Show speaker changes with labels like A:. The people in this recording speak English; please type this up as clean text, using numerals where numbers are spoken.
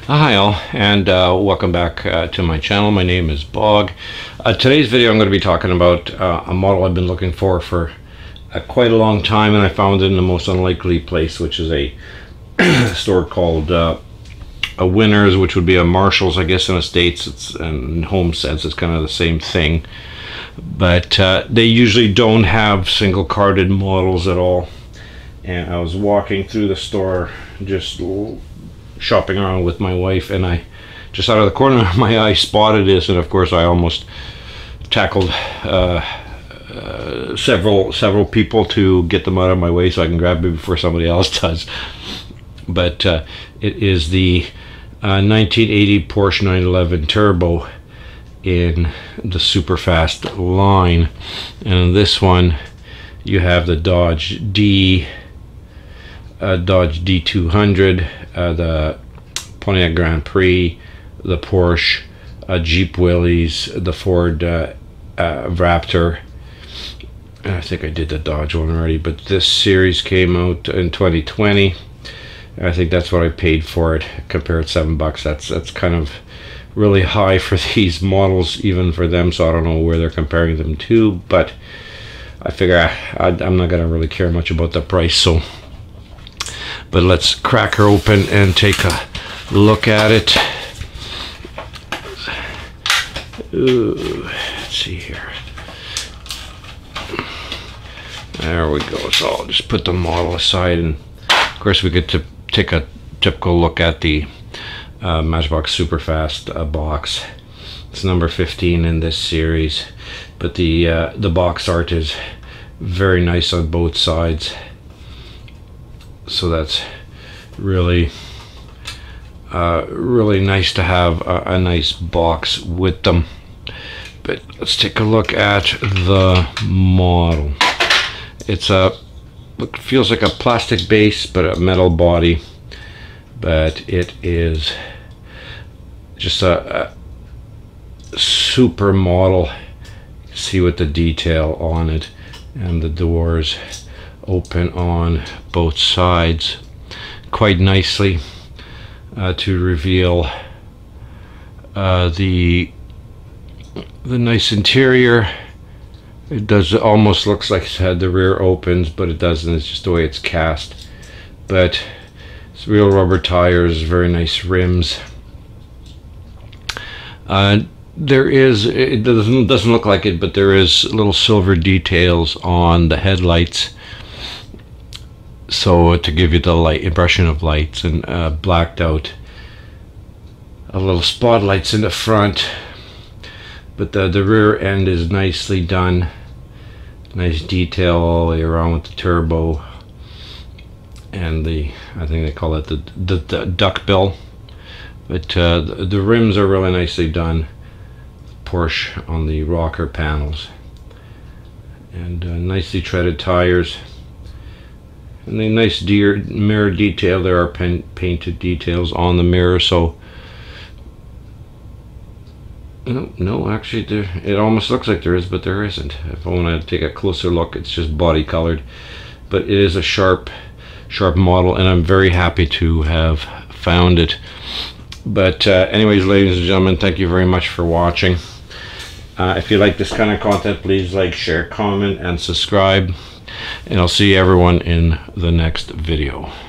A: Hi all, and welcome back to my channel. My name is Bog. Today's video I'm going to be talking about a model I've been looking for quite a long time, and I found it in the most unlikely place, which is a store called a Winners, which would be a Marshalls, I guess, in the States. It's in home sense, it's kind of the same thing, but they usually don't have single carded models at all. And I was walking through the store just shopping around with my wife, and I just out of the corner of my eye spotted this, and of course I almost tackled several people to get them out of my way so I can grab it before somebody else does. But it is the 1980 Porsche 911 Turbo in the Superfast line, and in this one you have the Dodge D200, the Pontiac Grand Prix, the Porsche, Jeep Willys, the Ford Raptor. I think I did the Dodge one already, but this series came out in 2020. I think that's what I paid for it. Compared $7, that's kind of really high for these models, even for them. So I don't know where they're comparing them to, but I figure I'm not gonna really care much about the price. So. But let's crack her open and take a look at it. Ooh, let's see here. There we go. So I'll just put the model aside, and of course we get to take a typical look at the Matchbox Superfast box. It's number 15 in this series, but the box art is very nice on both sides. So that's really really nice to have a nice box with them. But let's take a look at the model. It's feels like a plastic base but a metal body, but it is just a super model. See with the detail on it, and the doors open on both sides quite nicely to reveal the nice interior. It does almost looks like it's had the rear opens, but it doesn't. It's just the way it's cast. But it's real rubber tires, very nice rims. There is, it doesn't look like it, but there is little silver details on the headlights, so to give you the light impression of lights, and blacked out little spotlights in the front. But the rear end is nicely done, nice detail all the way around with the turbo, and I think they call it the duck bill. But the rims are really nicely done, Porsche on the rocker panels, and nicely treaded tires. And the nice mirror detail. There are painted details on the mirror, so no, actually it almost looks like there is, but there isn't. If I want to take a closer look, it's just body colored. But it is a sharp model, and I'm very happy to have found it. But anyways, ladies and gentlemen, thank you very much for watching. If you like this kind of content, please like, share, comment, and subscribe. And I'll see everyone in the next video.